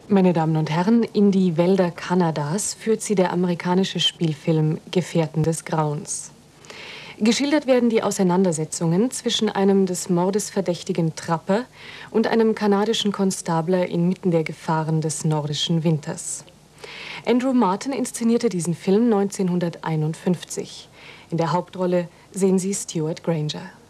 Meine Damen und Herren, in die Wälder Kanadas führt sie der amerikanische Spielfilm Gefährten des Grauens. Geschildert werden die Auseinandersetzungen zwischen einem des Mordes verdächtigen Trapper und einem kanadischen Konstabler inmitten der Gefahren des nordischen Winters. Andrew Martin inszenierte diesen Film 1951. In der Hauptrolle sehen Sie Stewart Granger.